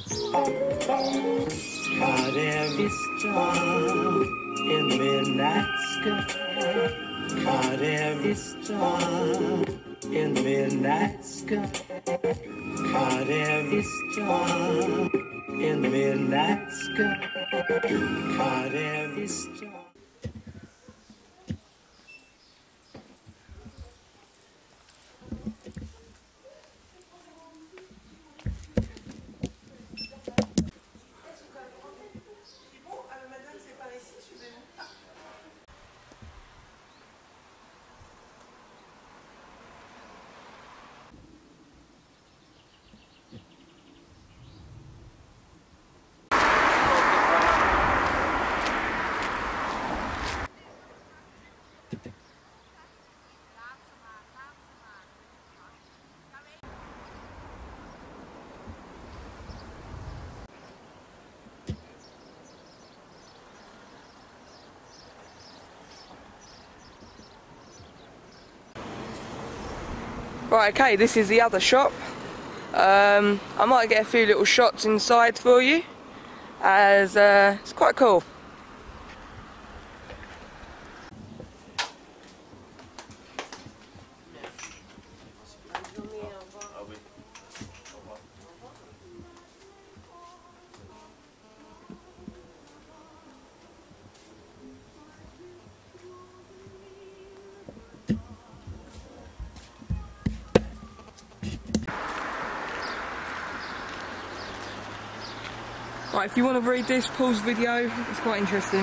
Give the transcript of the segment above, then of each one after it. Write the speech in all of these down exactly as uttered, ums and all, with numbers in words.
Caught every star in the midnight sky. Caught every star in the midnight sky. Caught every star in the midnight sky. Caught every star. Right, okay, this is the other shop. Um, I might get a few little shots inside for you, as uh, it's quite cool. Right, if you want to read this, pause the video, it's quite interesting.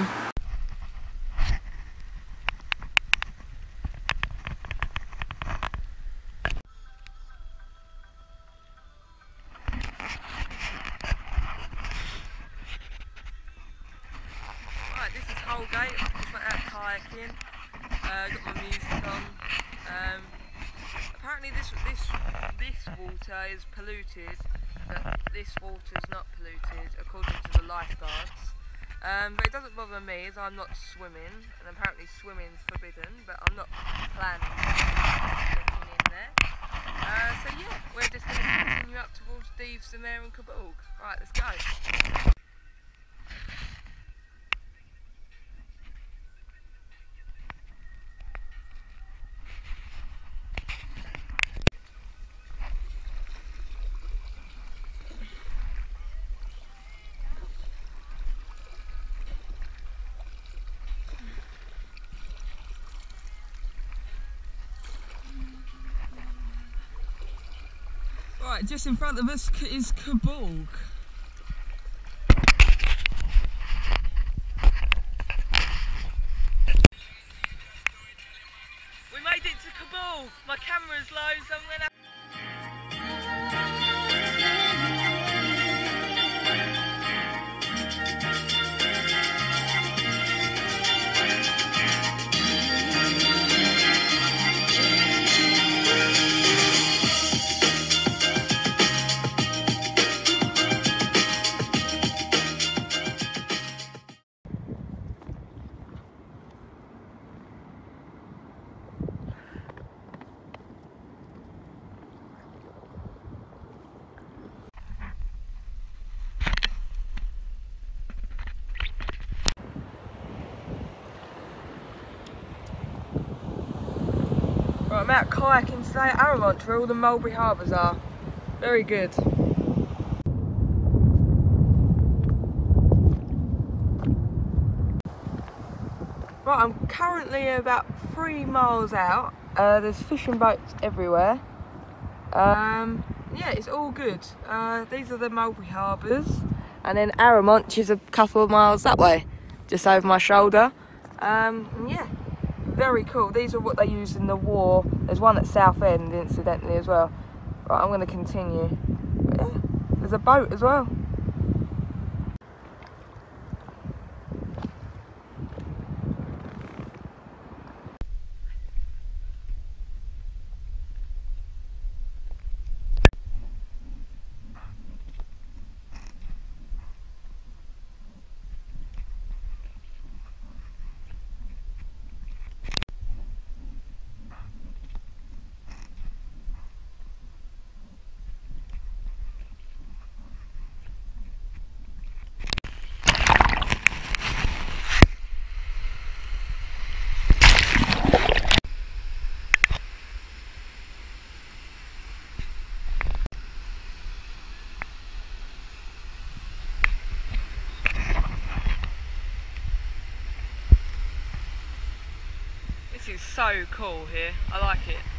Right, this is Holgate, I just went out kayaking, uh, got my music on. Um, apparently this, this, this water is polluted, but this water is not polluted according to the lifeguards. Um, but it doesn't bother me as I'm not swimming, and apparently swimming is forbidden, but I'm not planning on getting in there. Uh, so yeah, we're just going to continue up towards Dives, the Mare and Caboolg. Right, let's go. Right, just in front of us is Caboolg. We made it to Caboolg. My camera's low, so I'm gonna. Right, I'm out kayaking today at Arrowmont, where all the mulberry harbours are. Very good. Right, I'm currently about three miles out. Uh, there's fishing boats everywhere. Um, yeah, it's all good. Uh, these are the mulberry harbours. And then Arrowmont is a couple of miles that way, just over my shoulder. Um, and yeah. Very cool. These are what they used in the war. There's one at Southend, incidentally, as well. Right, I'm going to continue. But yeah, there's a boat as well. so cool here. I like it.